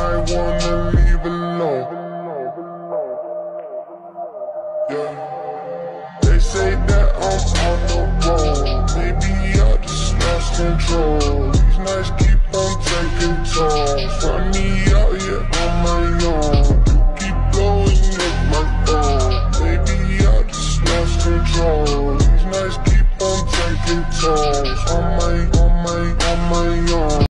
might wanna leave alone. Yeah. They say that I'm on the road, maybe I just lost control. These nights keep on taking toll. Find me out here on my own. You keep blowing up my phone. Maybe I just lost control. These nights keep on taking toll.